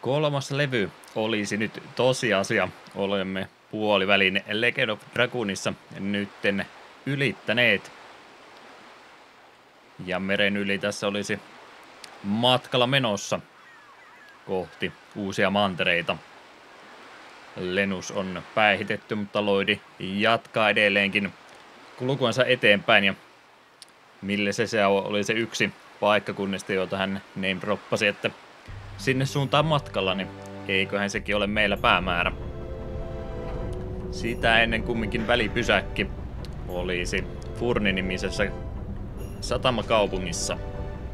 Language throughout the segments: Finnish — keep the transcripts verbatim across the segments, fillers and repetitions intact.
Kolmas levy olisi nyt tosiasia. Olemme puolivälin Legend of Dragoonissa nytten ylittäneet. Ja meren yli tässä olisi matkalla menossa kohti uusia mantereita. Lenus on päihitetty, mutta Lloyd jatkaa edelleenkin kulkuansa eteenpäin. Ja mille se, se oli se yksi paikkakunnista, jota hän name droppasi, että sinne suuntaan matkalla, niin eiköhän sekin ole meillä päämäärä. Sitä ennen kumminkin välipysäkki olisi Furni-nimisessä satamakaupungissa.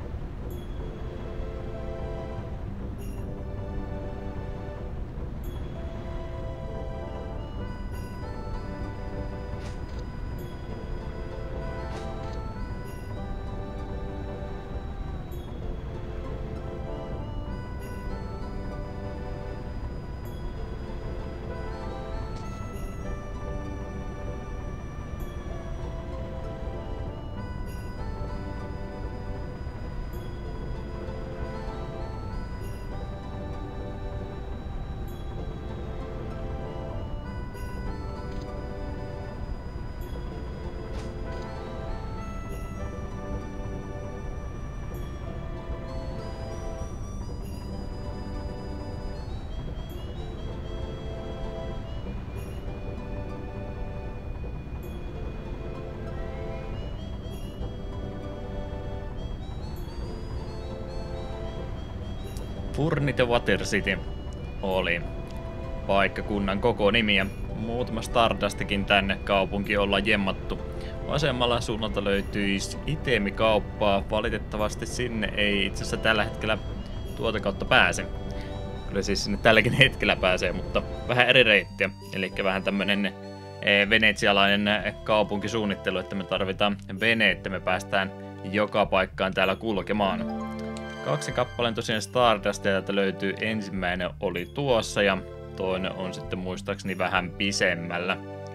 Furni The Water City oli paikkakunnan koko nimi ja muutama Stardustikin tänne kaupunki ollaan jemmattu. Vasemmalla suunnalta löytyisi itemikauppaa. Valitettavasti sinne ei itse asiassa tällä hetkellä tuota kautta pääse. Kyllä siis sinne tälläkin hetkellä pääsee, mutta vähän eri reittiä. Eli vähän tämmönen venetsialainen kaupunkisuunnittelu, että me tarvitaan vene, että me päästään joka paikkaan täällä kulkemaan. Kaksi kappaleen tosiaan Stardust, täältä löytyy ensimmäinen oli tuossa ja toinen on sitten muistaakseni vähän pisemmällä,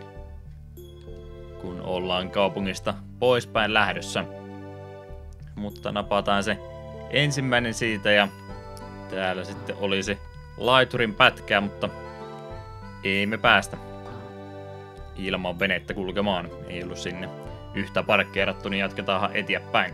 kun ollaan kaupungista poispäin lähdössä. Mutta napataan se ensimmäinen siitä ja täällä sitten olisi laiturin pätkää, mutta ei me päästä ilman venettä kulkemaan. Ei ollut sinne yhtä parkkeerattu, niin jatketaan eteenpäin.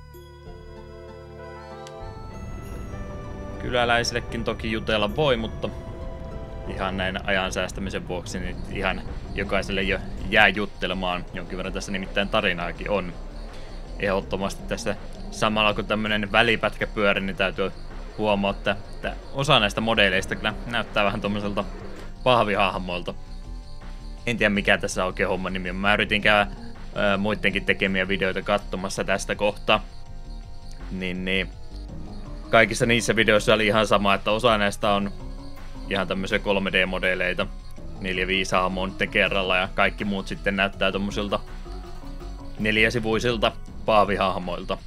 Kyläläisillekin toki jutella voi, mutta ihan näin ajan säästämisen vuoksi niin ihan jokaiselle jo jää juttelemaan. Jonkin verran tässä nimittäin tarinaakin on. Ehdottomasti tässä samalla kun tämmönen välipätkä pyöri, niin täytyy huomauttaa, että osa näistä modeleista kyllä näyttää vähän tommoselta pahvihahmoilta. En tiedä mikä tässä on oikein homman nimi. Mä yritin käydä ää, muidenkin tekemiä videoita katsomassa tästä kohtaa. Niin niin. Kaikissa niissä videoissa oli ihan sama, että osa näistä on ihan tämmöisiä kolme D-modeleita, neljä viisi hahmoa nyt kerralla ja kaikki muut sitten näyttää tommosilta neljäsivuisilta paavihahmoilta.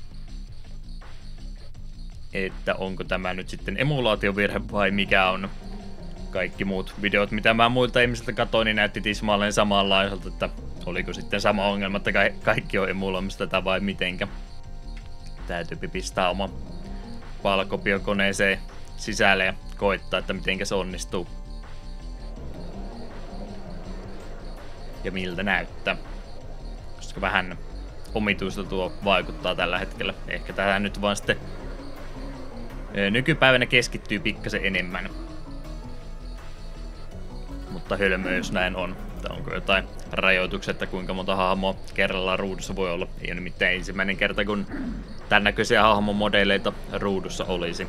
Että onko tämä nyt sitten emulaatiovirhe vai mikä on. Kaikki muut videot, mitä mä muilta ihmisiltä katsoin, niin näytti tismalleen samanlaiselta, että oliko sitten sama ongelma, että kaikki on emuloimista tätä vai mitenkä. Täytyy pistää oma palkopiokoneeseen sisälle ja koittaa, että mitenkä se onnistuu. Ja miltä näyttää. Koska vähän omituista tuo vaikuttaa tällä hetkellä. Ehkä tähän nyt vaan sitten nykypäivänä keskittyy pikkasen enemmän. Mutta hölmöä jos näin on. Että onko jotain rajoituksia, että kuinka monta hahmoa kerrallaan ruudussa voi olla. Ei ole nimittäin ensimmäinen kerta, kun tämän näköisiä hahmomodeleita ruudussa olisi.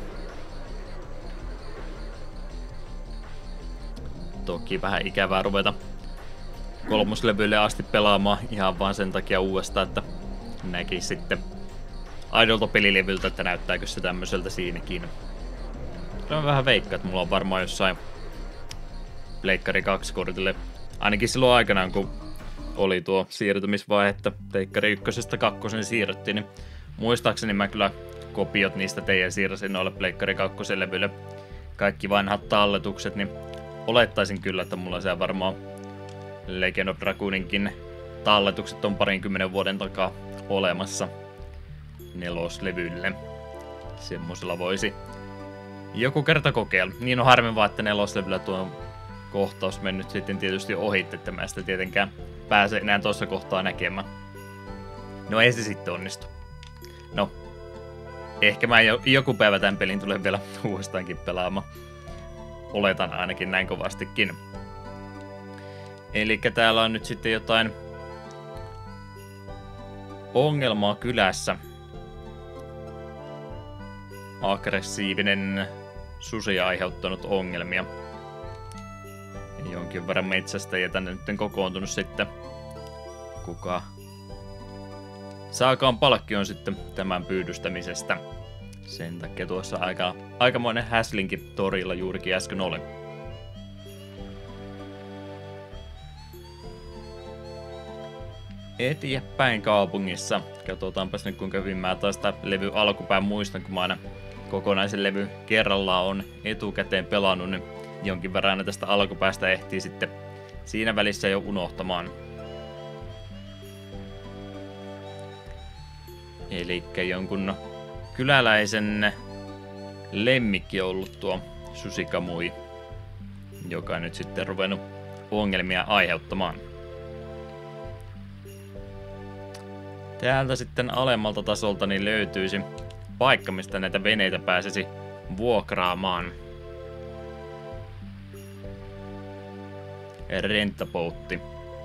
Toki vähän ikävää ruveta kolmoslevylle asti pelaamaan ihan vaan sen takia uudestaan, että näkisi sitten aidolta pelilevyltä, että näyttääkö se tämmöiseltä siinäkin. Kyllä mä vähän veikkaan, että mulla on varmaan jossain Pleikkari kaksi kortille. Ainakin silloin aikanaan, kun oli tuo siirtymisvaihe, että Pleikkari ykkösestä kakkosen siirryttiin, niin muistaakseni mä kyllä kopiot niistä teidän siirsin noille Pleikkari kakkosen levylle. Kaikki vanhat talletukset, niin olettaisin kyllä, että mulla siellä varmaan Legend of Dragooninkin talletukset on parinkymmenen vuoden takaa olemassa neloslevylle. Semmosella voisi joku kerta kokeilla. Niin on harmi vaan, että neloslevyllä tuo kohtaus mennyt sitten tietysti ohitte, että mä sitä tietenkään pääse enää tuossa kohtaa näkemään. No ei se sitten onnistu. No, ehkä mä jo, joku päivä tämän pelin tulee vielä uudestaankin pelaamaan. Oletan ainakin näin kovastikin. Elikkä täällä on nyt sitten jotain ongelmaa kylässä. Aggressiivinen susi aiheuttanut ongelmia. Jonkin verran metsästäjiä tänne nyt on kokoontunut sitten. Kuka saakaan palkkion sitten tämän pyydystämisestä. Sen takia tuossa aika, aikamoinen häslinki torilla juurikin äsken oli. Eteenpäin kaupungissa. Katsotaanpas nyt kuinka hyvin mä taas sitä levy alkupään muistan, kun mä aina kokonaisen levy kerrallaan on etukäteen pelannut, niin jonkin verran aina tästä alkupäästä ehtii sitten siinä välissä jo unohtamaan. Elikkä jonkun kyläläisen lemmikki on ollut tuo Susikamui, joka nyt sitten ruvennut ongelmia aiheuttamaan. Täältä sitten alemmalta tasolta niin löytyisi paikka, mistä näitä veneitä pääsisi vuokraamaan. Renttapoutti.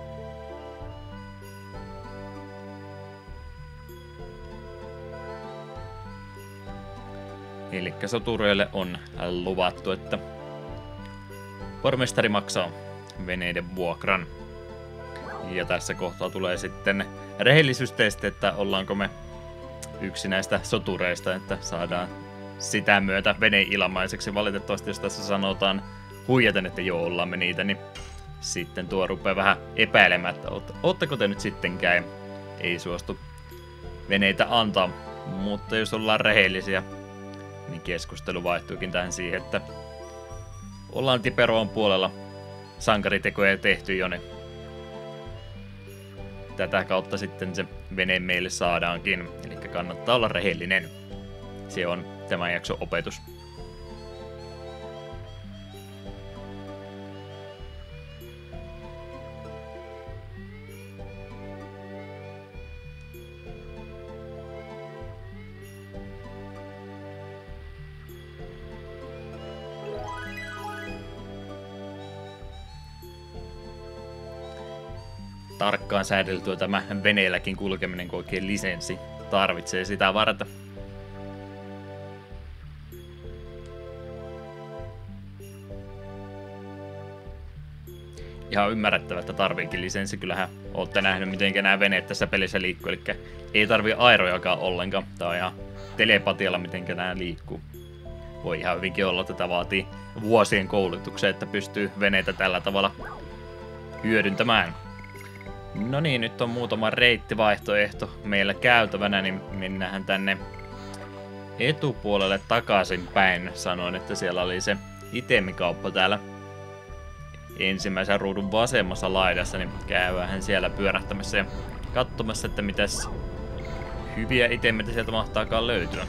Elikkä sotureille on luvattu, että pormestari maksaa veneiden vuokran. Ja tässä kohtaa tulee sitten rehellisyystesti, että ollaanko me yksi näistä sotureista, että saadaan sitä myötä vene ilmaiseksi. Valitettavasti jos tässä sanotaan huijaten, että joo ollaan me niitä, niin sitten tuo rupeaa vähän epäilemään, että ootteko te nyt sittenkään ei suostu veneitä antaa. Mutta jos ollaan rehellisiä, niin keskustelu vaihtuukin tähän siihen, että ollaan Tiperoon puolella sankaritekoja tehty jo, niin tätä kautta sitten se vene meille saadaankin. Eli kannattaa olla rehellinen. Se on tämän jakson opetus. Tarkkaan säädeltyä tämä veneelläkin kulkeminen, kun oikein lisenssi tarvitsee sitä varten. Ihan ymmärrettävä, että tarviikin lisenssi. Kyllähän olette nähnyt, miten nämä veneet tässä pelissä liikkuu. Eli ei tarvii airojakaan ollenkaan. Tää on ihan telepatialla, miten nämä liikkuu. Voi ihan hyvinkin olla, että tämä vaatii vuosien koulutuksen, että pystyy veneitä tällä tavalla hyödyntämään. No niin, nyt on muutama reittivaihtoehto meillä käytävänä, niin mennään tänne etupuolelle takaisin päin. Sanoin, että siellä oli se itemikauppa täällä ensimmäisen ruudun vasemmassa laidassa, niin käydään siellä pyörähtämässä ja katsomassa, että mitäs hyviä itemeitä sieltä mahtaakaan löytyä.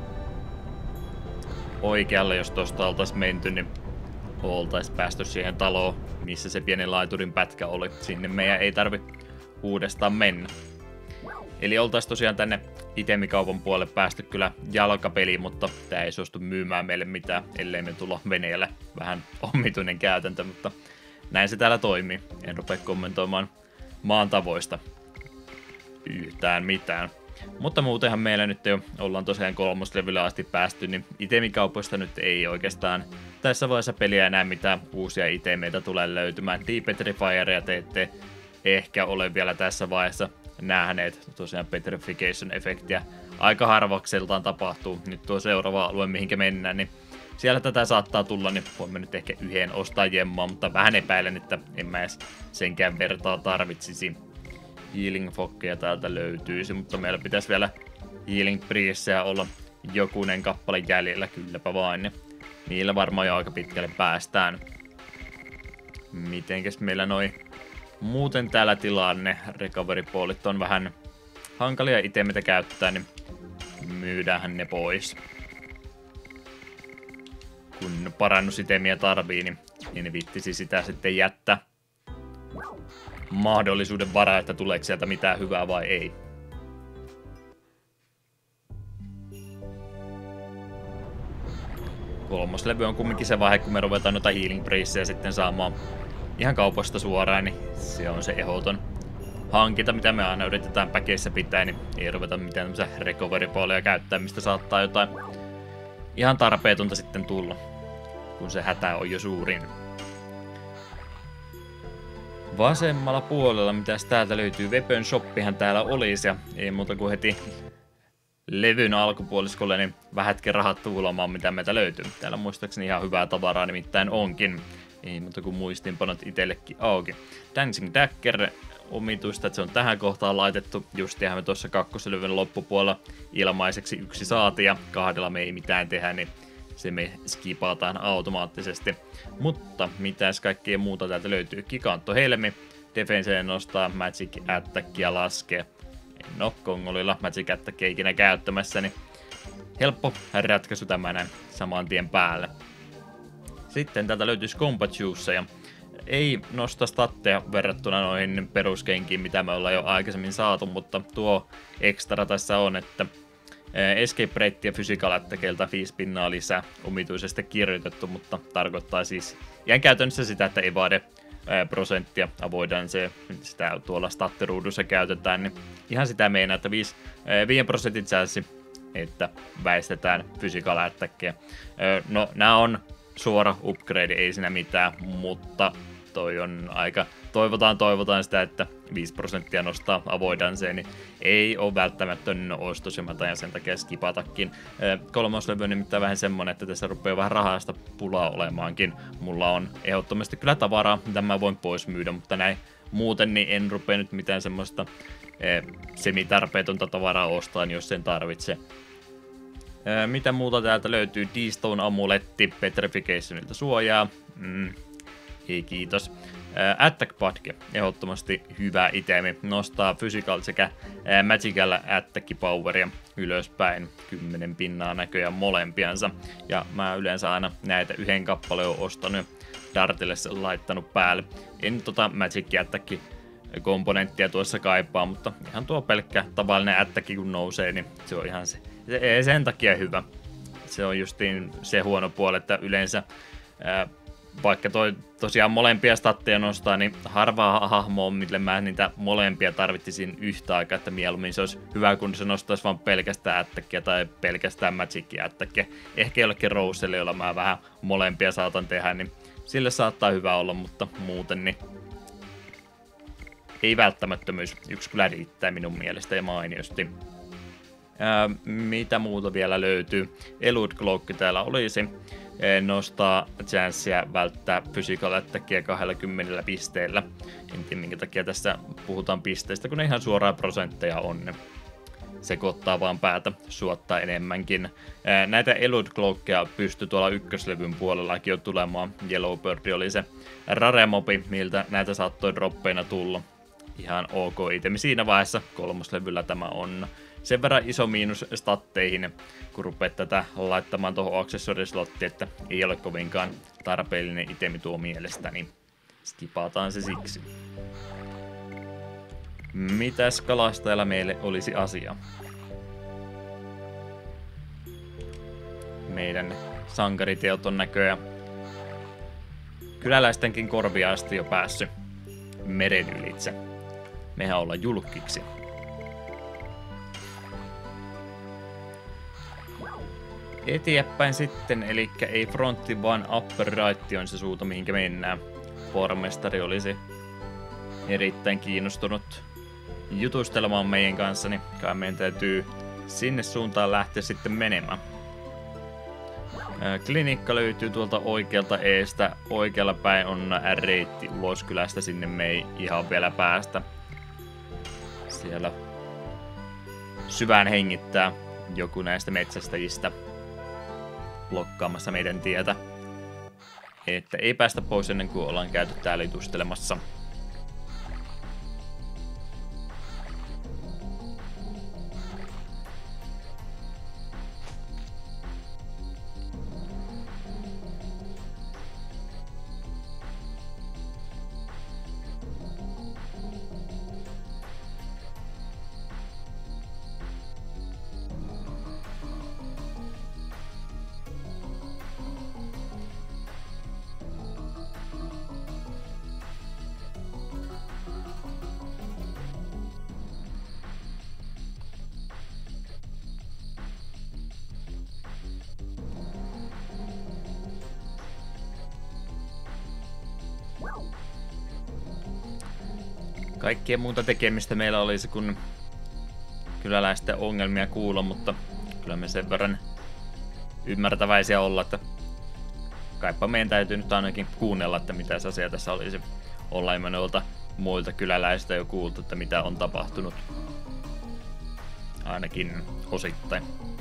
Oikealla, jos tosta oltais menty, niin oltais päästy siihen taloon, missä se pieni laiturin pätkä oli. Sinne meidän ei tarvi uudestaan mennä. Eli oltais tosiaan tänne itemikaupan puolelle päästy kyllä jalkapeliin, mutta tää ei suostu myymään meille mitään, ellei me tulla veneelle. Vähän omituinen käytäntö, mutta näin se täällä toimii. En rupea kommentoimaan maan tavoista yhtään mitään. Mutta muutenhan meillä nyt jo ollaan tosiaan kolmoslevyllä asti päästy, niin itemikaupoista nyt ei oikeastaan tässä vaiheessa peliä enää mitään uusia itemeitä tulee löytymään. Depetrifieria te ette ehkä ole vielä tässä vaiheessa nähneet. Tosiaan petrification-efektiä aika harvakseltaan tapahtuu. Nyt tuo seuraava alue, mihinkä mennään, niin siellä tätä saattaa tulla, niin voimme nyt ehkä yhden ostaa jemmaa, mutta vähän epäilen, että en mä edes senkään vertaa tarvitsisi. Healing Fokkeja täältä löytyisi, mutta meillä pitäisi vielä Healing Priestejä olla jokunen kappale jäljellä, kylläpä vain. Ja niillä varmaan jo aika pitkälle päästään. Mitenkäs meillä noi muuten täällä tilanne? Recovery-poolit on vähän hankalia itemeitä käyttää, niin myydäänhän ne pois. kun parannusitemiä tarvii, niin en viittisi sitä sitten jättää mahdollisuuden varaa, että tuleeko sieltä mitään hyvää vai ei. Kolmoslevy on kumminkin se vaihe, kun me ruvetaan noita healing priestejä sitten saamaan ihan kaupasta suoraan, niin se on se ehdoton hankinta, mitä me aina yritetään päkeissä pitää, niin ei ruveta mitään tämmöisiä recovery-pooleja käyttää, mistä saattaa jotain ihan tarpeetonta sitten tulla, kun se hätä on jo suurin. Vasemmalla puolella, mitäs täältä löytyy, Weapon Shoppihan täällä olisi, ja ei muuta kuin heti levyn alkupuoliskolle, niin vähätkin rahat tuulamaan, mitä meiltä löytyy. Täällä muistaakseni ihan hyvää tavaraa nimittäin onkin. Ei muuta kuin muistinpanot itsellekin auki. Dancing Dagger omituista, että se on tähän kohtaan laitettu. Justiinhan me tuossa kakkoslevyn loppupuolella ilmaiseksi yksi saatiin ja kahdella me ei mitään tehdä, niin se me skipataan automaattisesti. Mutta mitäs kaikkea muuta täältä löytyy? Giganto Helmi, Defenseen nostaa, Magic Attackia laskee. En oo Kongolilla Magic Attackia ikinä käyttämässä, niin helppo ratkaisu tämä näin saman tien päälle. Sitten täältä löytyisi Combat Juiceja. Ei nosta statteja verrattuna noihin peruskenkiin, mitä me ollaan jo aikaisemmin saatu, mutta tuo extra tässä on, että Escape Rate ja Physical Attackeilta viisi pinnaa lisää omituisesti kirjoitettu, mutta tarkoittaa siis ihan käytännössä sitä, että evade prosenttia avoidaan se, sitä tuolla statteruudussa käytetään, niin ihan sitä meinaa, että viisi prosentin chanssi, että väistetään Physical Attackia. No, nämä on suora upgrade, ei siinä mitään, mutta toi on aika, toivotaan toivotaan sitä, että viisi prosenttia nostaa avoidanseen, niin ei ole välttämättöinen ostos, ja mä tajan sen takia skipatakin. Kolmoslevy on nimittäin vähän semmonen, että tässä rupeaa vähän rahasta pulaa olemaankin. Mulla on ehdottomasti kyllä tavaraa, mitä mä voin pois myydä, mutta näin muuten niin en rupea nyt mitään semmoista eh, semitarpeetonta tavaraa ostaan, jos sen tarvitse. Eh, mitä muuta täältä löytyy? D-Stone amuletti, Petrificationilta suojaa. Mm, ei kiitos. Attack Padge, ehdottomasti hyvä itemi, nostaa physical sekä magical attack poweria ylöspäin, kymmenen pinnaa näköjään molempiansa, ja mä yleensä aina näitä yhden kappaleen on ostanut ja Dartille laittanut päälle. En tota magic attack komponenttia tuossa kaipaa, mutta ihan tuo pelkkä tavallinen attack kun nousee, niin se on ihan se, se sen takia hyvä. Se on justiin se huono puoli, että yleensä ää, vaikka toi tosiaan molempia statteja nostaa, niin harvaa hahmoa, mille mä niitä molempia tarvittisin yhtä aikaa, että mieluummin se olisi hyvä, kun se nostaisi vaan pelkästään attackia tai pelkästään magicia attackia. Ehkä jollekin Roselle, jolla mä vähän molempia saatan tehdä, niin sille saattaa hyvä olla, mutta muuten niin ei välttämättömyys. Yksi kyllä riittää minun mielestä ja mainiosti. Ää, mitä muuta vielä löytyy? Elude Cloak täällä olisi. Nostaa chanssia välttää physical attackia kaksikymmentä pisteellä. En tiedä minkä takia tässä puhutaan pisteistä, kun ne ihan suoraan prosentteja on. Ne sekoittaa vaan päätä, suottaa enemmänkin. Näitä Elude Cloakia pystyi tuolla ykköslevyn puolellakin jo tulemaan. Yellowbird oli se rare mobi, miltä näitä saattoi droppeina tulla. Ihan ok itemi siinä vaiheessa. Kolmoslevyllä tämä on sen verran iso miinus statteihin, kun rupeat tätä laittamaan tuohon accessory-slottiin, että ei ole kovinkaan tarpeellinen itemi tuo mielestäni. Skipataan se siksi. Mitäs kalastajalla meille olisi asia? Meidän sankariteot on näköjään kyläläistenkin korvia asti jo päässyt meren ylitse. Mehän ollaan julkkiksi. Eteenpäin sitten, eli ei frontti, vaan upper right on se suunta, mihinkä mennään. Pormestari olisi erittäin kiinnostunut jutustelemaan meidän kanssa, niin kai meidän täytyy sinne suuntaan lähteä sitten menemään. Klinikka löytyy tuolta oikealta eestä. Oikealla päin on reitti ulos kylästä, sinne me ei ihan vielä päästä. Siellä syvään hengittää joku näistä metsästäjistä blokkaamassa meidän tietä. Että ei päästä pois ennen kuin ollaan käyty täällä jutustelemassa. kaikkea muuta tekemistä meillä olisi, kun kyläläisten ongelmia kuulla, mutta kyllä me sen verran ymmärtäväisiä olla, että kaipa meidän täytyy nyt ainakin kuunnella, että mitä asia tässä olisi. Ollaan me noilta muilta kyläläistä jo kuultu, että mitä on tapahtunut. Ainakin osittain.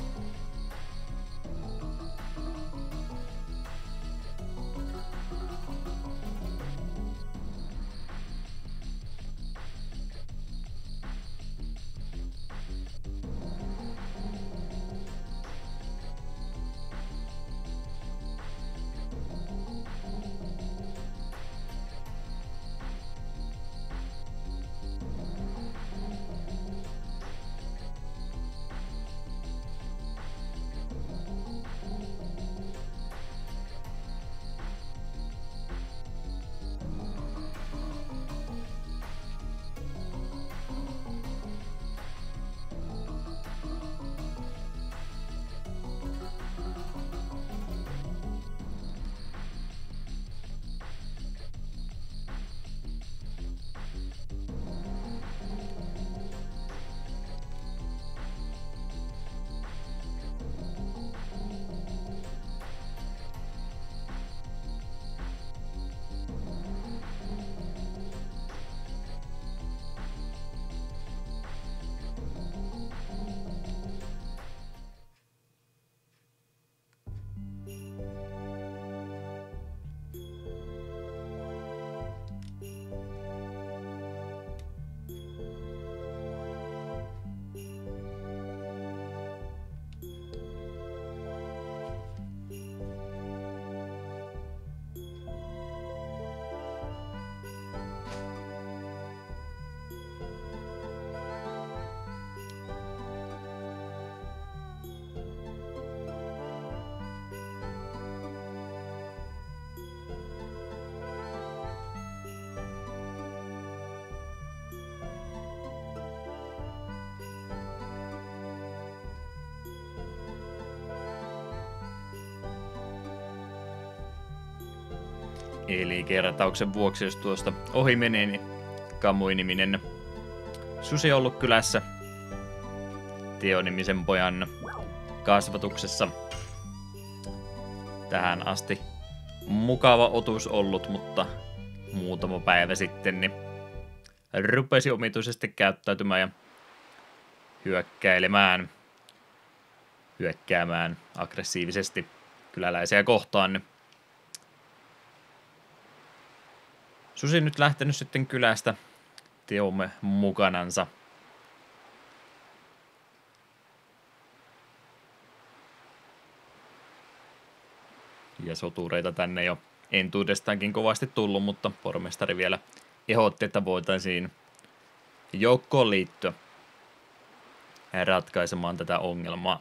Eli kertauksen vuoksi, jos tuosta ohi menee, niin Kamui-niminen susi on ollut kylässä Teo-nimisen pojan kasvatuksessa tähän asti. Mukava otus ollut, mutta muutama päivä sitten niin rupesi omituisesti käyttäytymään ja hyökkäilemään, hyökkäämään aggressiivisesti kyläläisiä kohtaan. Niin susi nyt lähtenyt sitten kylästä Teomme mukanansa. Ja sotureita tänne jo entuudestaankin kovasti tullut, mutta pormestari vielä ehdotti, että voitaisiin joukkoon liittyä ratkaisemaan tätä ongelmaa.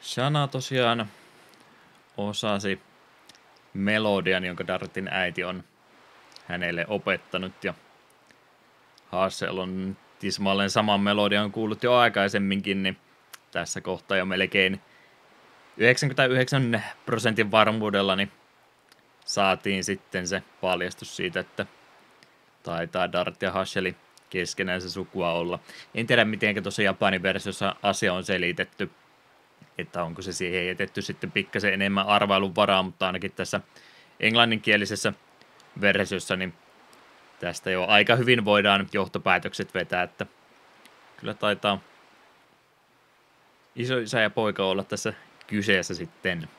Shana tosiaan osasi melodian, jonka Dartin äiti on hänelle opettanut, ja Hassel on tismalleen saman melodian kuullut jo aikaisemminkin, niin tässä kohtaa jo melkein yhdeksänkymmentäyhdeksän prosentin varmuudella niin saatiin sitten se paljastus siitä, että taitaa Dart ja Hasseli keskenään se sukua olla. En tiedä, miten tuossa Japanin versiossa asia on selitetty, että onko se siihen jätetty sitten pikkasen enemmän arvailun varaa, mutta ainakin tässä englanninkielisessä versiossa niin tästä jo aika hyvin voidaan johtopäätökset vetää, että kyllä taitaa isoisä ja poika olla tässä kyseessä sitten,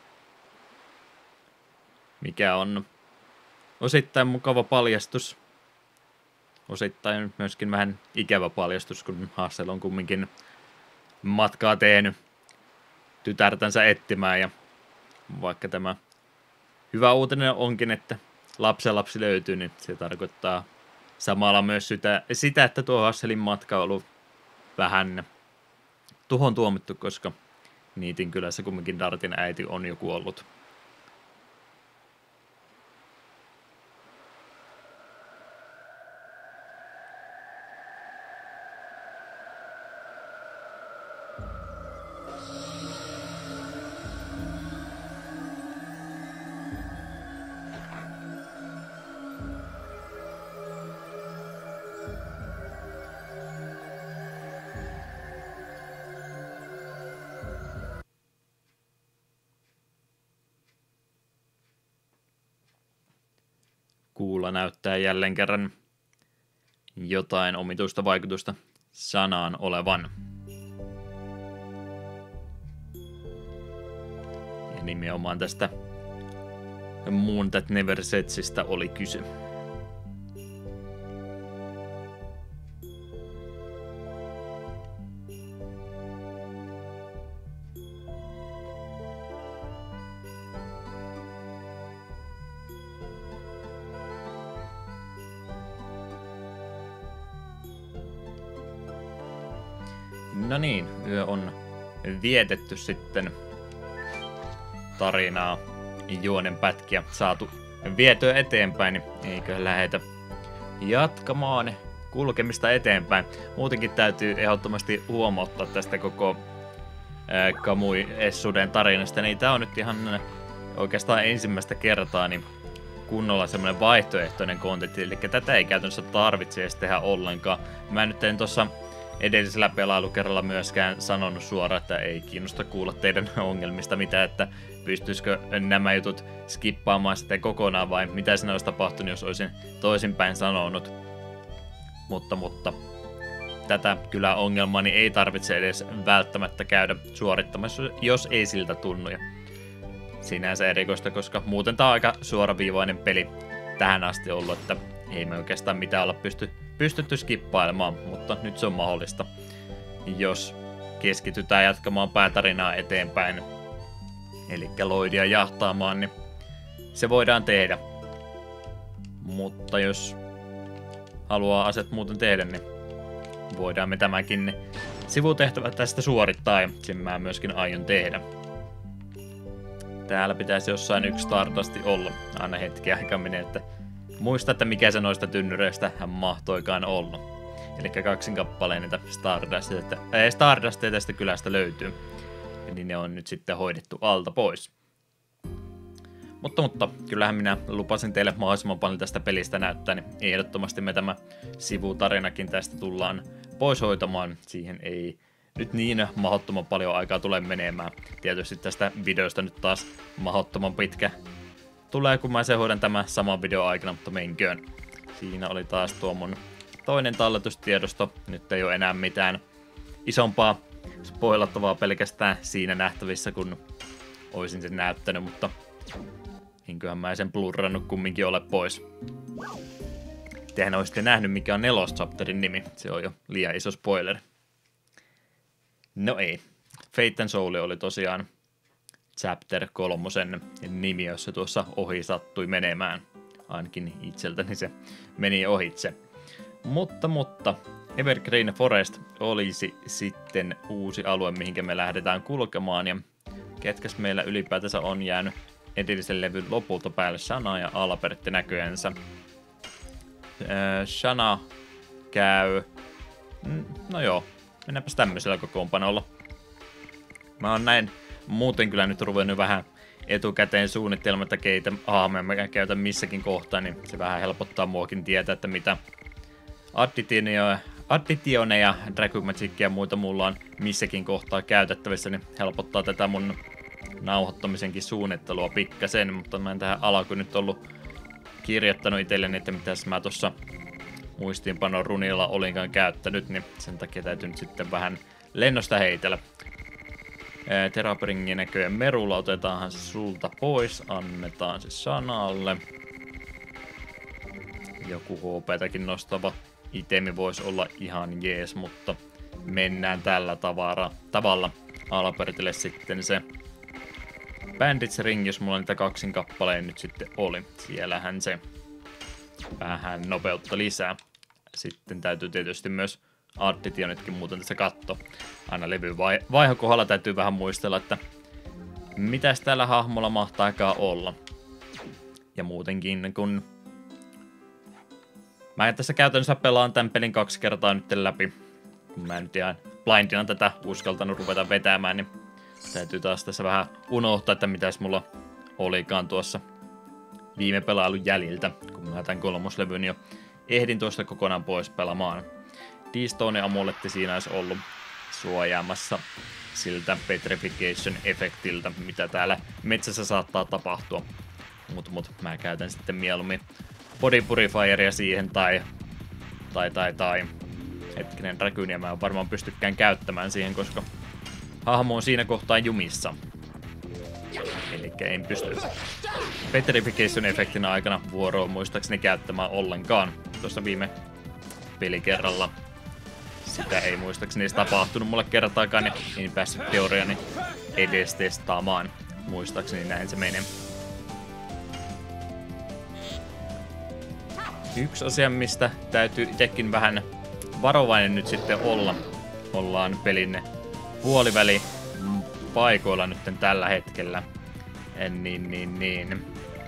mikä on osittain mukava paljastus, osittain myöskin vähän ikävä paljastus, kun Hassel on kumminkin matkaa tehnyt tytärtänsä etsimään, ja vaikka tämä hyvä uutinen onkin, että lapsenlapsi löytyy, niin se tarkoittaa samalla myös sitä, sitä että tuo Hasselin matka on ollut vähän tuhon tuomittu, koska Niitin kylässä kumminkin Dartin äiti on jo kuollut. Kuulla näyttää jälleen kerran jotain omituista vaikutusta sanaan olevan. Ja nimenomaan tästä Moon That Never Setsistä oli kyse. No niin, yö on vietetty sitten, tarinaa, juonen pätkiä saatu vietyä eteenpäin, niin eikö lähetä jatkamaan kulkemista eteenpäin. Muutenkin täytyy ehdottomasti huomauttaa tästä koko ää, Kamui Essuden tarinasta, niin tää on nyt ihan oikeastaan ensimmäistä kertaa niin kunnolla semmoinen vaihtoehtoinen kontentti, eli tätä ei käytännössä tarvitse edes tehdä ollenkaan. Mä nyt en tossa edellisellä pelailukerralla myöskään sanonut suoraan, että ei kiinnosta kuulla teidän ongelmista mitä, että pystyisikö nämä jutut skippaamaan sitten kokonaan vai mitä siinä olisi tapahtunut, jos olisin toisinpäin sanonut. Mutta, mutta tätä kyllä ongelmani ei tarvitse edes välttämättä käydä suorittamassa, jos ei siltä tunnu. Ja sinänsä erikoista, koska muuten tää on aika suoraviivainen peli tähän asti ollut, että ei me oikeastaan mitään olla pysty, pystytty skippailemaan, mutta nyt se on mahdollista, jos keskitytään jatkamaan päätarinaa eteenpäin, eli Lloydia jahtaamaan, niin se voidaan tehdä. Mutta jos haluaa aset muuten tehdä, niin voidaan me tämäkin sivutehtävä tästä suorittaa, ja sen mä myöskin aion tehdä. Täällä pitäisi jossain yksi Stardust olla, aina hetki aika menee, että muista, että mikä se noista tynnyreistä mahtoikaan olla. Eli kaksin kappaleen niitä Stardusteita, äh, Stardusteita tästä kylästä löytyy. Eli ne on nyt sitten hoidettu alta pois. Mutta, mutta kyllähän minä lupasin teille mahdollisimman paljon tästä pelistä näyttää, niin ehdottomasti me tämä sivutarinakin tästä tullaan pois hoitamaan. Siihen ei nyt niin mahdottoman paljon aikaa tule menemään. Tietysti tästä videosta nyt taas mahdottoman pitkä tulee, kun mä sen hoidan tämän saman videon aikana, mutta menköön. Siinä oli taas tuo mun toinen talletustiedosto. Nyt ei ole enää mitään isompaa spoilattavaa pelkästään siinä nähtävissä, kun olisin sen näyttänyt, mutta enköhän mä sen blurrannut kumminkin ole pois. Tehän olisitte nähnyt, mikä on neloschapterin nimi. Se on jo liian iso spoiler. No ei. Fate and Soul oli tosiaan chapter kolmosen nimi, jossa tuossa ohi sattui menemään. Ainakin itseltäni se meni ohitse. Mutta, mutta Evergreen Forest olisi sitten uusi alue, mihinkä me lähdetään kulkemaan. Ja ketkäs meillä ylipäätänsä on jäänyt edellisen levyn lopulta päälle? Shana ja Albertti näköjänsä. Öö, Shana käy... No joo, mennäänpäs tämmöisellä kokoonpanolla. Mä oon näin muuten kyllä nyt ruvennut vähän etukäteen suunnittelematta, keitä hahmoja mä käytän missäkin kohtaa, niin se vähän helpottaa muakin tietää, että mitä additioneja, Dragon Magicia ja muita mulla on missäkin kohtaa käytettävissä, niin helpottaa tätä mun nauhoittamisenkin suunnittelua pikkasen, mutta mä en tähän alkuun nyt ollut kirjoittanut itselleni, että mitäs mä tuossa muistiinpanon runilla olinkaan käyttänyt, niin sen takia täytyy nyt sitten vähän lennosta heitellä. Terapringin näköjään Merulla, otetaanhan se sulta pois, annetaan se Shanalle. Joku H P:täkin nostava itemi voisi olla ihan jees, mutta mennään tällä tavara, tavalla Albertille sitten se Bandits Ring, jos mulla niitä kaksin kappaleen nyt sitten oli. Siellähän se vähän nopeutta lisää. Sitten täytyy tietysti myös additionitkin muuten tässä katto. Aina levyn vai- vaihon kohdalla täytyy vähän muistella, että mitäs täällä hahmolla mahtaakaan olla. Ja muutenkin, kun mä tässä käytännössä pelaan tämän pelin kaksi kertaa nyt läpi. Kun mä en nyt ihan blindina tätä uskaltanut ruveta vetämään, niin täytyy taas tässä vähän unohtaa, että mitäs mulla olikaan tuossa viime pelailun jäljiltä, kun mä tämän kolmoslevyn jo ehdin tuosta kokonaan pois pelaamaan. D-Stone-amuletti siinä olisi ollut suojaamassa siltä Petrification-efektiltä, mitä täällä metsässä saattaa tapahtua. Mut, mut mä käytän sitten mieluummin Body Purifieria siihen tai tai tai tai hetkinen Dragoonia mä en varmaan pystykään käyttämään siihen, koska hahmo on siinä kohtaa jumissa. Elikkä en pysty Petrification-efektin aikana vuoroa muistaakseni käyttämään ollenkaan. Tuossa viime pelikerralla sitä ei muistaakseni edes tapahtunut mulle kertaakaan, niin en päässyt teoriani edes testaamaan. Muistaakseni näin se menee. Yksi asia, mistä täytyy itsekin vähän varovainen nyt sitten olla. Ollaan pelin puoliväli paikoilla nyt tällä hetkellä. Niin, niin, niin.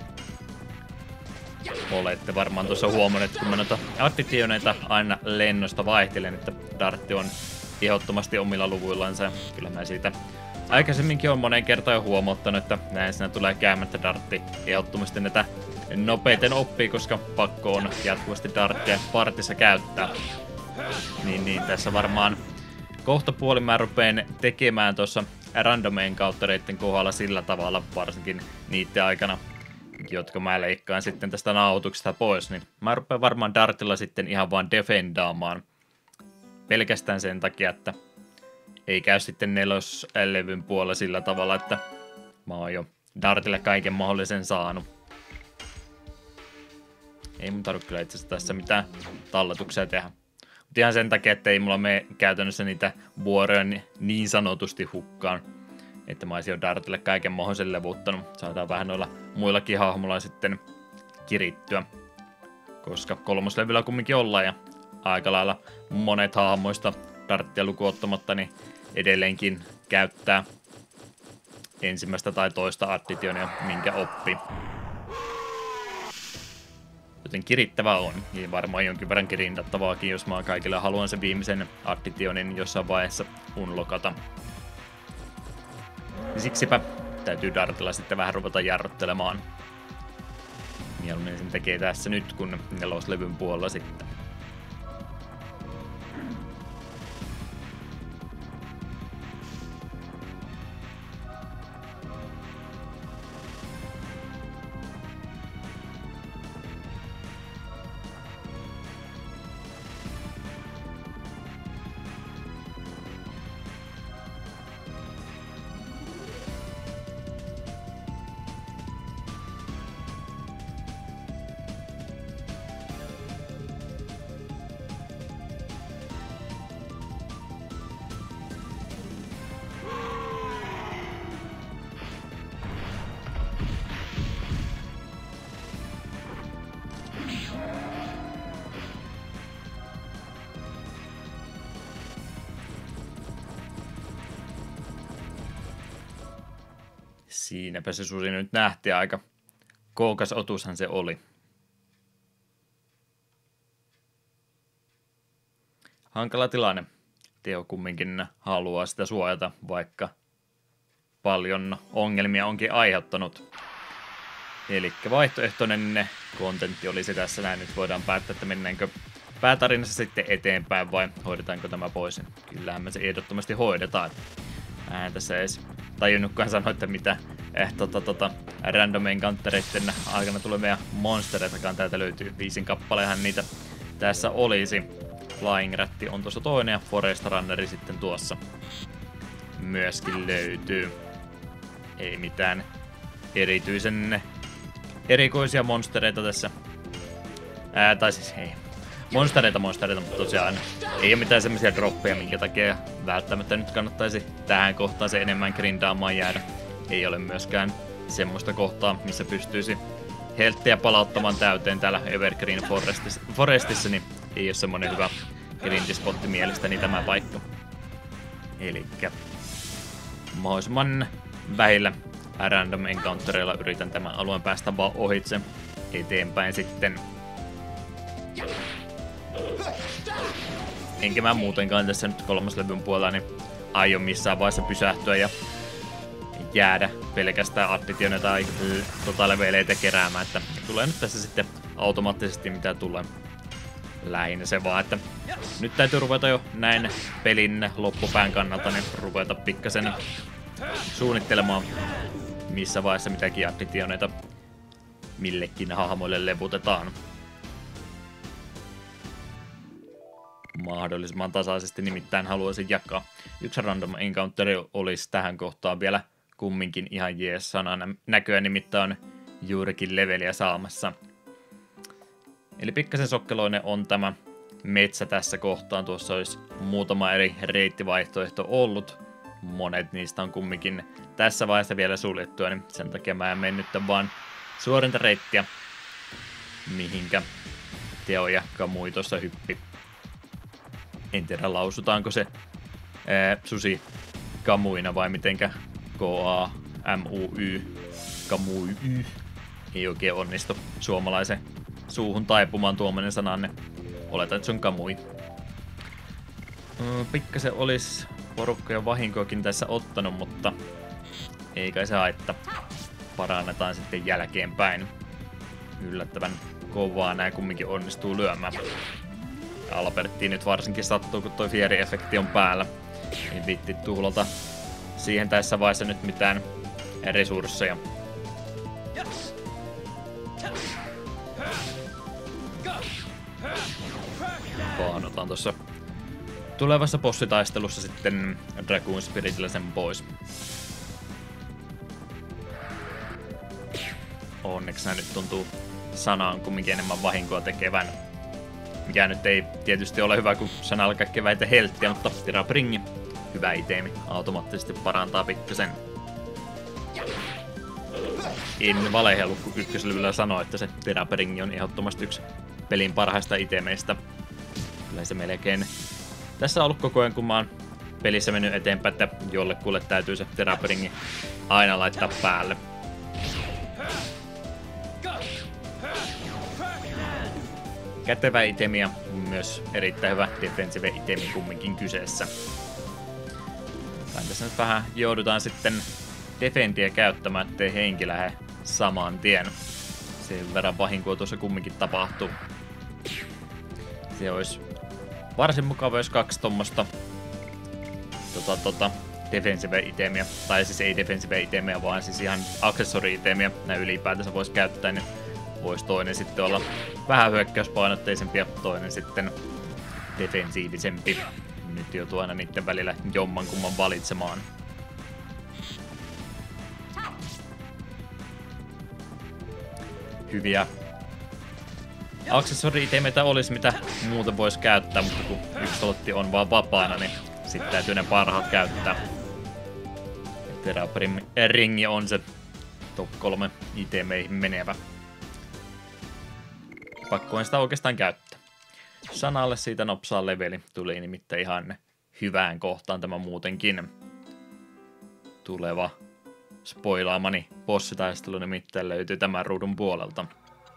Olette varmaan tuossa huomannut, että kun mä noita additioneita aina lennosta vaihtelen, että dartti on ehdottomasti omilla luvuillansa. Kyllä mä siitä aikaisemminkin on moneen kertaan jo huomauttanut, että näin siinä tulee käymättä dartti ehdottomasti näitä nopeiten oppii, koska pakko on jatkuvasti darttia partissa käyttää. Niin, niin tässä varmaan kohta puolin mä rupeen tekemään tuossa randomeen kauttoreiden kohdalla sillä tavalla, varsinkin niiden aikana, jotka mä leikkaan sitten tästä nauhoituksesta pois, niin mä rupean varmaan dartilla sitten ihan vaan defendaamaan. Pelkästään sen takia, että ei käy sitten neloslevyn puolella sillä tavalla, että mä oon jo dartille kaiken mahdollisen saanut. Ei mun tarvitse kyllä itse asiassa tässä mitään talletuksia tehdä. Mutta ihan sen takia, että ei mulla mene käytännössä niitä vuoroja niin sanotusti hukkaan. Että mä olisin jo dartille kaiken mahdollisen levuttanut. Saadaan vähän noilla muillakin hahmoilla sitten kirittyä. Koska kolmoslevyllä kumminkin ollaan ja aika lailla monet hahmoista darttia lukuun ottamatta niin edelleenkin käyttää ensimmäistä tai toista additionia, minkä oppi. Joten kirittävä on, ja varmaan jonkin verran grindattavaakin, jos mä kaikille haluan sen viimeisen additionin jossain vaiheessa unlockata. Ja siksipä täytyy dartilla sitten vähän ruveta jarruttelemaan. Mieluummin sen tekee tässä nyt, kun neloslevyn puolella sitten. Siinäpä se susi nyt nähti, aika kookas otushan se oli. Hankala tilanne. Teo kumminkin haluaa sitä suojata, vaikka paljon ongelmia onkin aiheuttanut. Eli vaihtoehtoinen kontentti olisi tässä näin. Nyt voidaan päättää, että mennäänkö päätarinassa sitten eteenpäin vai hoidetaanko tämä pois. Kyllähän me se ehdottomasti hoidetaan. Mä en tässä edes tajunnutkaan sanoa, että mitä eh, tota, tota, random encountereiden aikana tulee meidän monstereitakaan. Täältä löytyy viisin kappalehan niitä tässä olisi. Flying Ratti on tuossa toinen ja Forest Runneri sitten tuossa myöskin löytyy. Ei mitään erityisen erikoisia monstereita tässä. Ää, tai siis ei. Monstereita, monstereita, mutta tosiaan ei ole mitään semmoisia droppeja, minkä takia välttämättä nyt kannattaisi tähän kohtaan se enemmän grindaamaan jäädä. Ei ole myöskään semmoista kohtaa, missä pystyisi helttiä palauttamaan täyteen täällä Evergreen Forestissa, Forestissa, niin ei ole semmonen hyvä grindispotti mielestäni tämä paikka. Elikkä mahdollisimman vähillä random encountereilla yritän tämän alueen päästä vaan ohitse eteenpäin sitten. Enkä mä muutenkaan tässä nyt kolmoslevyn puolella niin aio missään vaiheessa pysähtyä ja jäädä pelkästään additioneita tai tota leveleitä keräämään, että tulee nyt tässä sitten automaattisesti mitä tulee. Lähinnä se vaan, että nyt täytyy ruveta jo näin pelin loppupään kannalta, niin ruveta pikkasen suunnittelemaan missä vaiheessa mitäkin additioneita millekin hahmoille levutetaan. Mahdollisimman tasaisesti nimittäin haluaisin jakaa. Yksi random encounter olisi tähän kohtaan vielä kumminkin ihan jees sanan näköä, nimittäin on juurikin leveliä saamassa. Eli pikkasen sokkeloinen on tämä metsä tässä kohtaan. Tuossa olisi muutama eri reittivaihtoehto ollut. Monet niistä on kumminkin tässä vaiheessa vielä suljettua, niin sen takia mä en mennyt vaan suorinta reittiä, mihinkä Teo ja Kamui tuossa hyppi. En tiedä lausutaanko se ää, susi Kamuina vai mitenkä K A M U Y Kamui ei oikein onnistu suomalaisen suuhun taipumaan tuommoinen sananne. Oletan, että se on Kamui. Pikkasen olisi porukkoja vahinkoakin tässä ottanut, mutta ei kai se haittaa. Parannetaan sitten jälkeenpäin. Yllättävän kovaa nää kumminkin onnistuu lyömään. Alberttiin nyt varsinkin sattuu, kun toi fieri-efekti on päällä. Ei viitti tuhlata siihen tässä vaiheessa nyt mitään resursseja. Paanotaan tuossa tulevassa bossitaistelussa sitten Dragoon Spiritillä sen pois. Onneksi nyt tuntuu sanaan kumminkin enemmän vahinkoa tekevän. Mikä nyt ei tietysti ole hyvä, kun sana alkaa keväitä helttiä, mutta Tirabringi, hyvä itemi, automaattisesti parantaa pikkasen. En valehellut, kun ykköslevyllä sanoo, että se Tirabringi on ehdottomasti yksi pelin parhaista itemeistä. Kyllä se melkein tässä on ollut koko ajan, kun mä oon pelissä mennyt eteenpäin, että jollekulle täytyy se Tirabringi aina laittaa päälle. Kätevä itemi ja myös erittäin hyvä defensive itemi kumminkin kyseessä. Tai tässä nyt vähän joudutaan sitten defendiä käyttämään, ettei henki lähde saman tien. Sen verran vahinkoa tuossa kumminkin tapahtuu. Se olisi varsin mukava, jos kaksi tommosta tota, tota, defensive itemiä, tai siis ei defensive itemiä, vaan siis ihan accessory itemiä, näin ylipäätänsä voisi käyttää, niin voisi toinen sitten olla vähän hyökkäyspainotteisempi ja toinen sitten defensiivisempi. Nyt joutuu aina niiden välillä jomman kumman valitsemaan. Hyviä accessory-itemeitä olisi, mitä muuten voisi käyttää, mutta kun yksi slotti on vaan vapaana, niin sitten täytyy ne parhaat käyttää. Ringi on se top kolme itemeihin menevä. Pakko en sitä oikeastaan käyttää. Sanalle siitä nopsaa leveli tuli nimittäin ihan hyvään kohtaan tämä muutenkin tuleva spoilaamani bossitaistelu nimittäin löytyy tämän ruudun puolelta.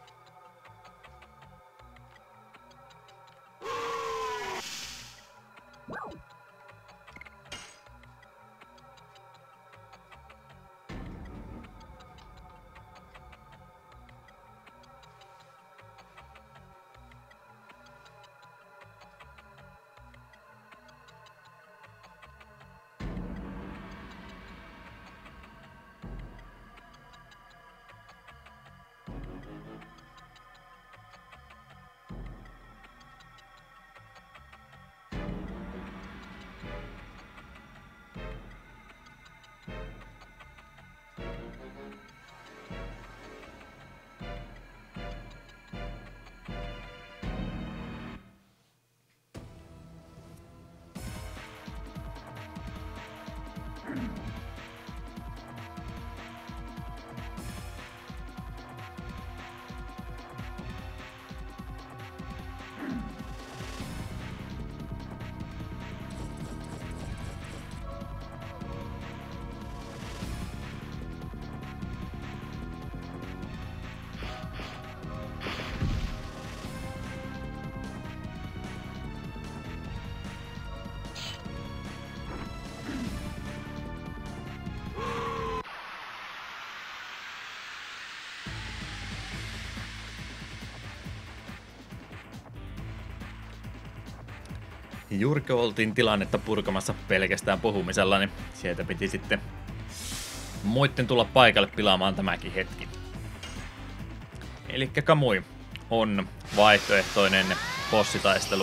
Juuri kun oltiin tilannetta purkamassa pelkästään puhumisella, niin sieltä piti sitten muitten tulla paikalle pilaamaan tämäkin hetki. Elikkä Kamui on vaihtoehtoinen bossitaistelu.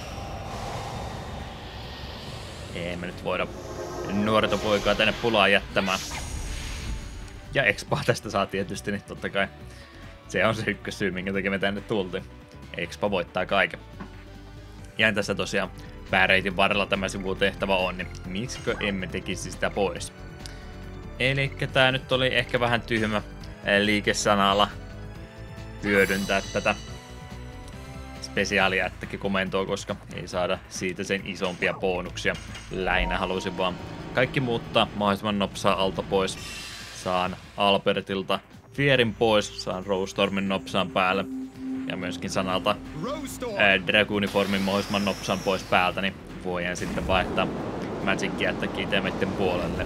Ei me nyt voida nuorta poikaa tänne pulaan jättämään. Ja Expaa tästä saa tietysti, niin totta kai se on se ykkössyy, minkä takia me tänne tultiin. Expa voittaa kaiken. Jäin tässä tosiaan pääreitin varrella tämä sivutehtävä on, niin miksikö emme tekisi sitä pois? Elikkä tää nyt oli ehkä vähän tyhmä liikesanalla hyödyntää tätä spesiaalijättäkin komentoa, koska ei saada siitä sen isompia bonuksia. Lähinnä halusin vaan kaikki muuttaa mahdollisimman nopsaa alta pois. Saan Albertilta Fierin pois, saan Rowstormin nopsaan päälle. Ja myöskin sanalta ää, Draguniformin mahdollisimman nopsan pois päältä, niin voidaan sitten vaihtaa Magicia jättäkin itemeitten puolelle.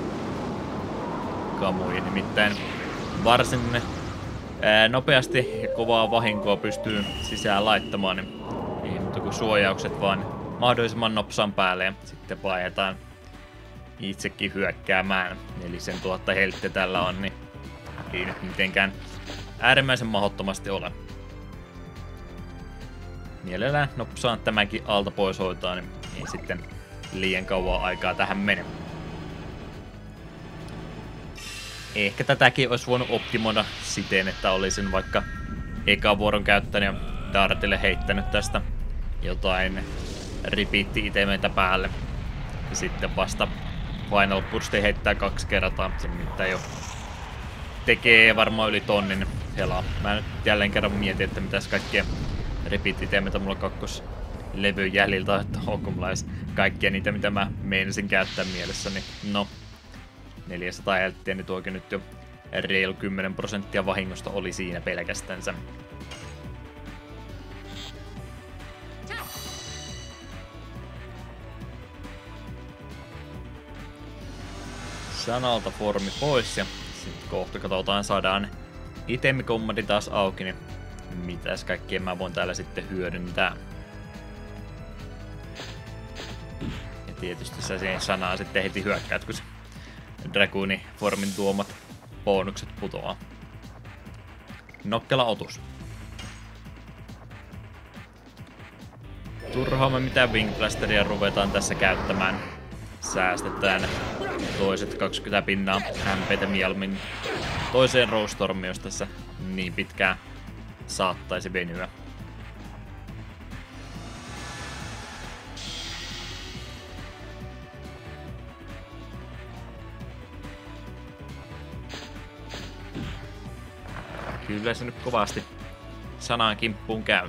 Kamui nimittäin varsin ää, nopeasti ja kovaa vahinkoa pystyy sisään laittamaan, niin ei muuta kuin suojaukset vaan mahdollisimman nopsan päälle ja sitten vaihdetaan itsekin hyökkäämään. Nelisen tuhatta helttiä tällä on, niin ei nyt mitenkään äärimmäisen mahdottomasti ole. Mielellään nopsaan tämänkin alta pois hoitaa, niin ei sitten liian kauan aikaa tähän mene. Ehkä tätäkin olisi voinut optimoida siten, että olisin vaikka ekan vuoron käyttänyt ja Dartille heittänyt tästä jotain repeat-itemeitä päälle. Ja sitten vasta Final Bursti heittää kaksi kertaa. Se nimittäin jo tekee varmaan yli tonnin helaa. Mä nyt jälleen kerran mietin, että mitäs kaikkea repeat-itemeitä mulla kakkoslevyn jäljiltä, että onko mulla edes kaikkia niitä, mitä mä meinasin käyttää mielessäni. No, neljäsataa helttiä, niin tuokin nyt jo reilu kymmenen prosenttia vahingosta oli siinä pelkästänsä. Sanalta formi pois ja sitten kohta katsotaan, saadaan itemikommadi taas auki, niin mitäs kaikkea mä voin täällä sitten hyödyntää. Ja tietysti sä siihen sanaan sitten heti hyökkäät, kun se Draguni-formin tuomat bonukset putoaa. Nokkela otus. Turhaa me mitään Wingplasteria ruvetaan tässä käyttämään. Säästetään toiset kaksikymmentä pinnaa M P:tä mieluummin toiseen Rowstormiin, jos tässä niin pitkään saattaisi venyä. Kyllä se nyt kovasti sanan kimppuun käy.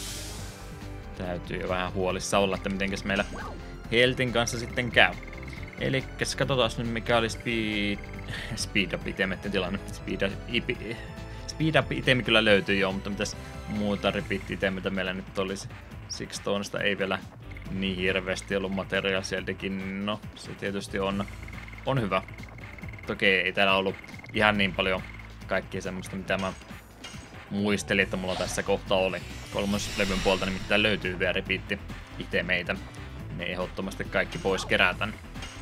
Täytyy jo vähän huolissa olla, että mitenkäs meillä Heltin kanssa sitten käy. Elikkäs katsotaan nyt mikä oli speed... speed up itemetten tilanne. Speed up, ipi... speed up itemi kyllä löytyy jo, mutta mitäs muuta repeat itemeitä meillä nyt olisi. Sixstonesta ei vielä niin hirveästi ollut materiaalia sieltäkin. No, se tietysti on, on hyvä. Toki ei täällä ollut ihan niin paljon kaikkia semmoista, mitä mä muistelin, että mulla tässä kohtaa oli. Kolmoslevyn puolta nimittäin löytyy vielä repeat itemeitä. Ne ehdottomasti kaikki pois kerätän.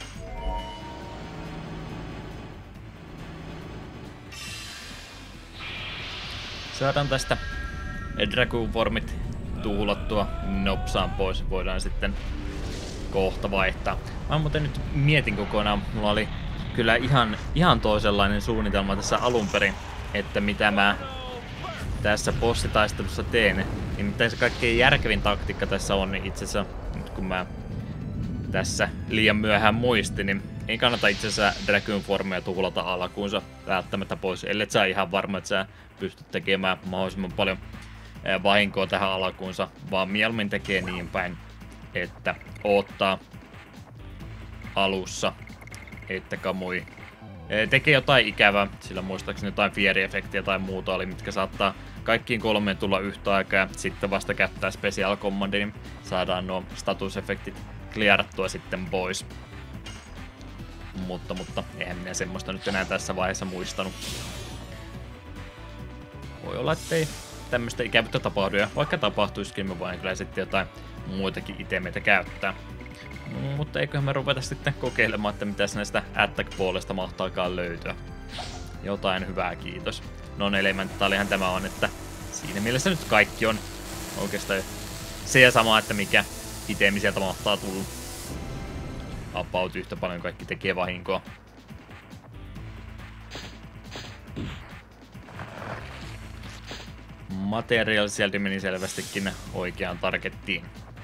Saadaan tästä Dragoon-formit tuhlattua nopsaan pois. Voidaan sitten kohta vaihtaa. Mä muuten nyt mietin kokonaan. Mulla oli kyllä ihan, ihan toisenlainen suunnitelma tässä alun perin, että mitä mä tässä bossitaistelussa teen. Nimittäin se kaikkein järkevin taktiikka tässä on, niin itse asiassa nyt kun mä tässä liian myöhään muistin, niin ei kannata itse asiassa Dragoon-formia tuhlata alkuunsa välttämättä pois, ellei sä ihan varma, että sä pystyt tekemään mahdollisimman paljon vahinkoa tähän alkuunsa, vaan mieluummin tekee niin päin, että odottaa alussa, että kamui tekee jotain ikävää, sillä muistaakseni jotain Fear-efektiä tai muuta oli, mitkä saattaa kaikkiin kolmeen tulla yhtä aikaa ja sitten vasta käyttää Special Commandin, niin saadaan nuo statusefektit clearattua sitten pois. Mutta, mutta eihän minä semmoista nyt enää tässä vaiheessa muistanut. Voi olla, ettei tämmöistä ikävyyttä tapahdu, ja vaikka tapahtuisikin, me voin kyllä sitten jotain muitakin itemeitä käyttää. Mutta eiköhän me ruveta sitten kokeilemaan, että mitäs näistä attack-puolesta mahtaakaan löytyä. Jotain hyvää, kiitos. Non-elementaalihan tämä on, että siinä mielessä nyt kaikki on oikeastaan se ja sama, että mikä itemi sieltä mahtaa tulla. About yhtä paljon kaikki tekee vahinkoa. Material sieltä meni selvästikin oikeaan targettiin.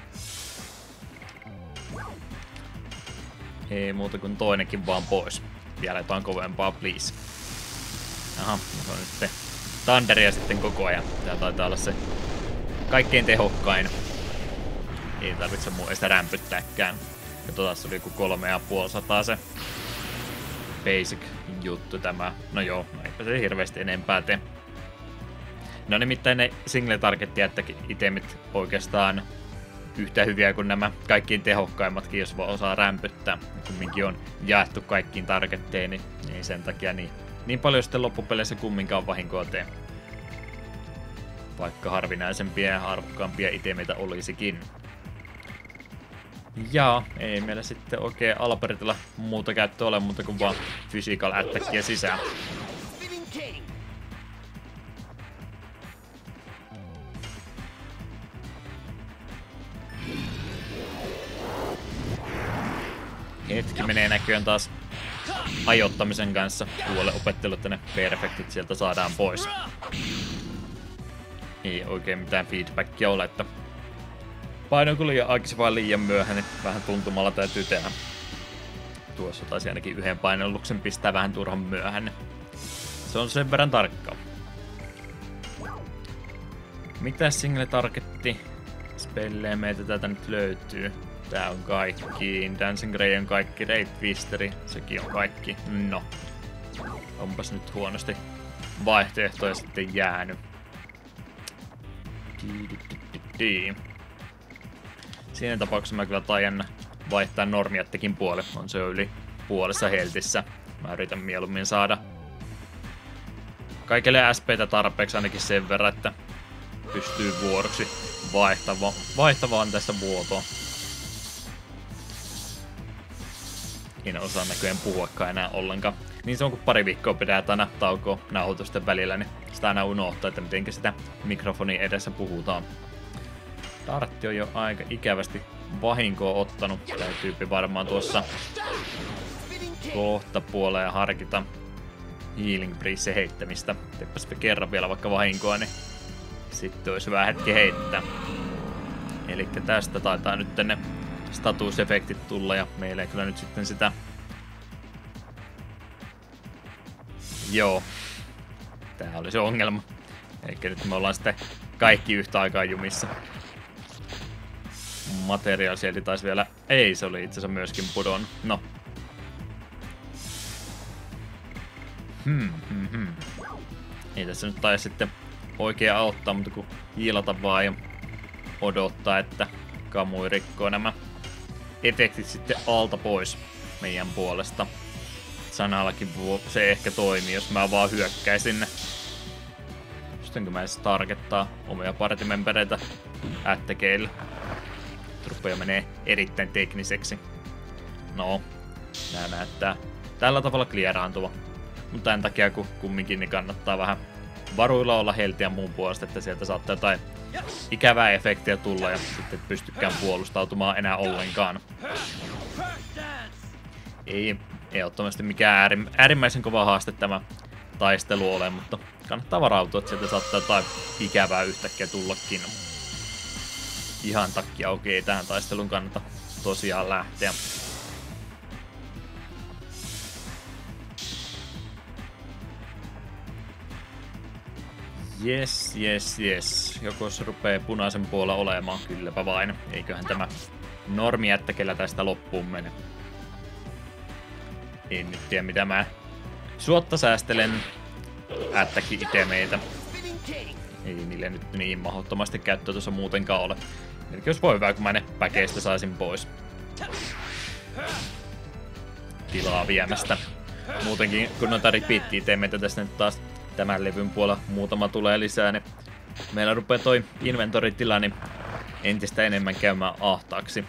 Ei muuta kuin toinenkin vaan pois. Vielä jotain kovempaa, please. Aha, se on nyt sitten Thunderia sitten koko ajan. Tää taitaa olla se kaikkein tehokkain. Ei tarvitse mua sitä rämpyttääkään. Katsotaan, se oli joku kolme ja puoli sataa se basic juttu tämä. No joo, no eipä se hirveästi enempää tee. No nimittäin ne single target itemit oikeastaan yhtä hyviä kuin nämä kaikkiin tehokkaimmatkin, jos vaan osaa rämpyttää. Kumminkin on jaettu kaikkiin targetteihin, niin, niin sen takia niin, niin paljon sitten loppupeleissä kumminkaan vahinkoa tee. Vaikka harvinaisempia ja arvokkaampia itemeitä olisikin. Ja ei meillä sitten oikein Albertilla muuta käyttöä ole muuta kuin vaan physical attackia sisään. Hetki menee näköjään taas ajoittamisen kanssa. Tuolle opettelu, että ne perfektit sieltä saadaan pois. Ei oikein mitään feedbackia ole, että painoinko liian aikaisin vai liian myöhään, niin vähän tuntumalla täytyy tehdä. Tuossa taisi ainakin yhden painelluksen pistää vähän turhan myöhään. Se on sen verran tarkkaa. Mitä single targetti spellejä meitä täältä nyt löytyy? Tää on kaikki. Dancing Grey on kaikki. Ray Twisteri, sekin on kaikki. No. Onpas nyt huonosti vaihtoehtoja sitten jäänyt. Siinä tapauksessa mä kyllä taian vaihtaa normiattekin puolelle. On se jo yli puolessa heltissä. Mä yritän mieluummin saada kaikille S P:tä tarpeeksi ainakin sen verran, että pystyy vuoroksi vaihtava, vaihtavaan tässä vuotoa. En osaa näköjään puhuakaan enää ollenkaan. Niin se on kun pari viikkoa pidetään aina taukoa nauhoitusten välillä, niin sitä aina unohtaa, että miten sitä mikrofonin edessä puhutaan. Dartti on jo aika ikävästi vahinkoa ottanut. Tämä tyyppi varmaan tuossa kohta puoleen harkita Healing Breeze heittämistä. Teepäspä kerran vielä vaikka vahinkoa, niin sitten olisi hyvä hetki heittää. Elikkä tästä taitaa nyt ne statusefektit tulla ja meillä ei kyllä nyt sitten sitä... Joo. Tää oli se ongelma. Elikkä nyt me ollaan sitten kaikki yhtä aikaa jumissa. Materiaal sieltä taisi vielä... Ei, se oli itse asiassa myöskin pudonnut. No, Hmm, hmm, hmm. Ei tässä nyt taisi sitten oikein auttaa, mutta kun hiilata vaan ja odottaa, että Kamui rikkoo nämä efektit sitten alta pois meidän puolesta. Sanallakin se ehkä toimii, jos mä vaan hyökkäisin. Pystynkö mä edes targettaa omia partimembereitä ättäkeillä? Rupeaa menee erittäin tekniseksi. No, nää näyttää tällä tavalla klieraantuva. Mutta tämän takia, kun kumminkin, niin kannattaa vähän varuilla olla heltiä muun puolesta, että sieltä saattaa jotain ikävää efektiä tulla ja sitten et pystykään puolustautumaan enää ollenkaan. Ei ehdottomasti mikään äärimmäisen kova haaste tämä taistelu ole, mutta kannattaa varautua, että sieltä saattaa jotain ikävää yhtäkkiä tullakin. Ihan takki auki, ei tähän taistelun kannata tosiaan lähteä. Jes, jes, jes. Joko se rupee punaisen puolella olemaan, kylläpä vain. Eiköhän tämä normijättäkellä tästä loppuun mene. En nyt tiedä mitä mä suotta säästelen ättäkin itemeitä. Ei niille nyt niin mahdottomasti käyttöä tuossa muutenkaan ole. Eli jos voi hyvä, kun mä ne päkeistä saisin pois. Tilaa viemästä. Muutenkin, kun noita repeat-itemeitä tässä nyt taas tämän levyn puolella muutama tulee lisää, niin meillä rupeaa toi inventoritila niin entistä enemmän käymään ahtaaksi.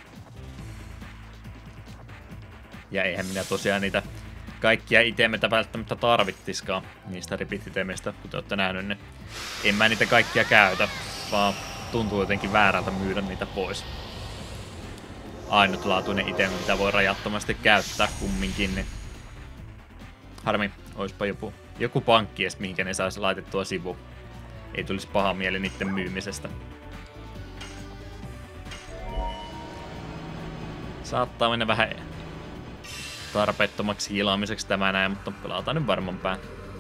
Ja eihän minä tosiaan niitä kaikkia itemeitä välttämättä tarvittiskaan niistä repeat-itemeistä, kuten olette nähnyt, niin en mä niitä kaikkia käytä, vaan tuntuu jotenkin väärältä myydä niitä pois. Ainutlaatuinen itemi, mitä voi rajattomasti käyttää kumminkin, niin harmi, oispa joku, joku pankki edes, mihinkä ne saisi laitettua sivuun. Ei tulisi paha mieli niiden myymisestä. Saattaa mennä vähän tarpeettomaksi hiilaamiseksi tämä näin, mutta pelataan nyt varman päin.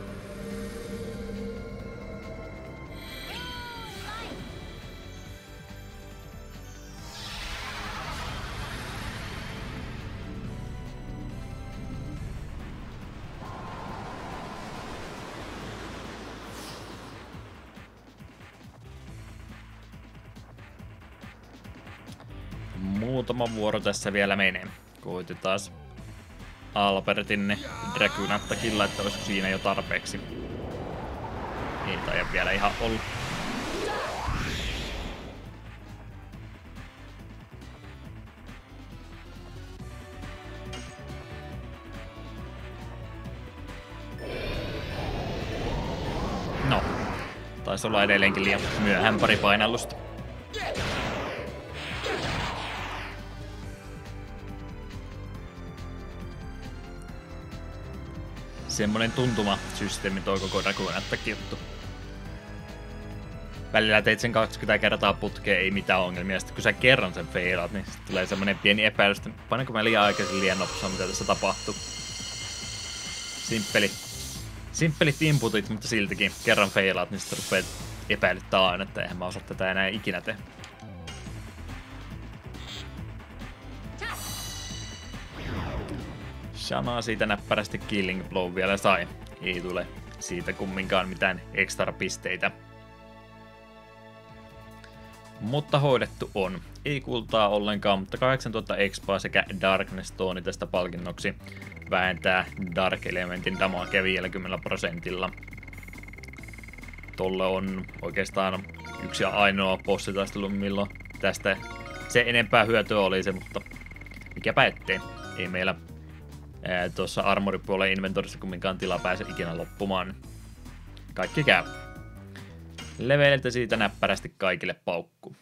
Muutama vuoro tässä vielä menee. Koitetaan Albertin ne Dragunattakin, että olisiko siinä jo tarpeeksi. Ei taida vielä ihan ollut. No, taisi olla edelleenkin liian myöhään pari painallusta. Semmonen tuntuma-systeemi toi koko Dragunattakin juttu. Välillä teit sen kaksikymmentä kertaa putkeen, ei mitään ongelmia. Sitten kun sä kerran sen feilaat, niin sitten tulee semmonen pieni epäilys, että painanko mä liian aikaisin liian nopsaa, mitä tässä tapahtuu. Simppeli. Simppelit inputit, mutta siltikin kerran feilaat, niin sitten rupeat epäilyttää aina, että eihän mä osaa tätä enää ikinä tehdä. Shanaa siitä näppärästi Killing Blow vielä sai. Ei tule siitä kumminkaan mitään ekstra pisteitä. Mutta hoidettu on. Ei kultaa ollenkaan, mutta kahdeksantuhatta expaa sekä Darkness Stone tästä palkinnoksi vähentää Dark Elementin damagea viidelläkymmenellä prosentilla. Tolle on oikeastaan yksi ja ainoa bossitaistelu, milloin tästä se enempää hyötyä oli se, mutta mikäpä ettei. Ei meillä tuossa armoripuolen inventorissa kumminkaan tila pääse ikinä loppumaan. Kaikki käy. Leveliltä siitä näppärästi kaikille paukku.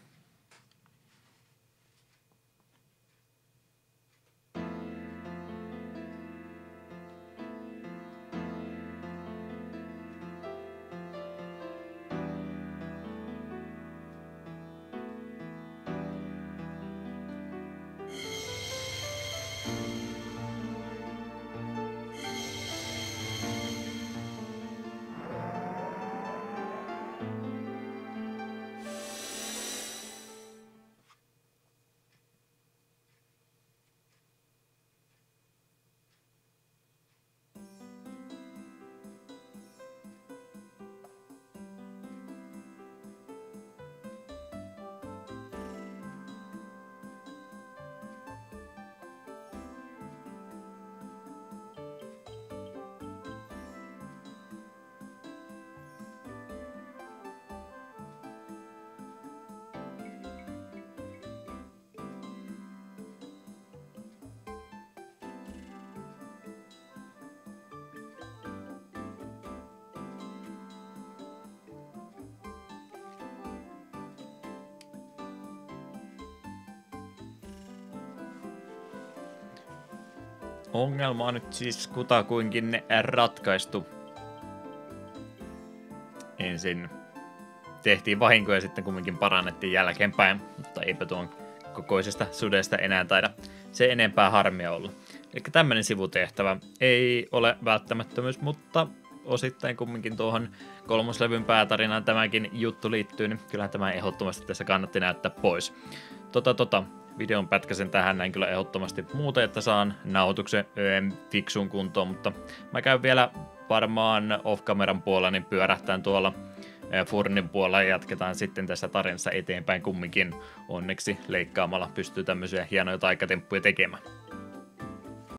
ongelma on nyt siis kutakuinkin ratkaistu. Ensin tehtiin vahinkoja ja sitten kumminkin parannettiin jälkeenpäin, mutta eipä tuon kokoisesta sudesta enää taida se enempää harmia olla. Eli tämmöinen sivutehtävä ei ole välttämättömyys, mutta osittain kumminkin tuohon kolmoslevyn päätarinaan tämäkin juttu liittyy, niin kyllähän tämä ehdottomasti tässä kannatti näyttää pois. Tota, tota, videon pätkäsen tähän näin kyllä ehdottomasti muuta, että saan nauhoituksen öö, fiksuun kuntoon, mutta mä käyn vielä varmaan off-kameran puolella, niin pyörähtään tuolla Furnin puolella ja jatketaan sitten tässä tarinassa eteenpäin kumminkin. Onneksi leikkaamalla pystyy tämmöisiä hienoja taikatemppuja tekemään.